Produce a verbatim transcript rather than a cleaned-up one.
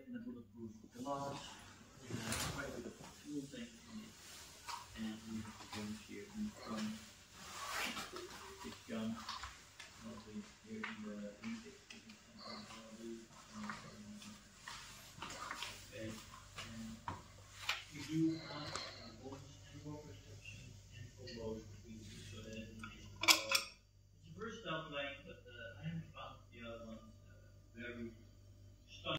na bulletproof garage, uh, quite a bit of fuel tank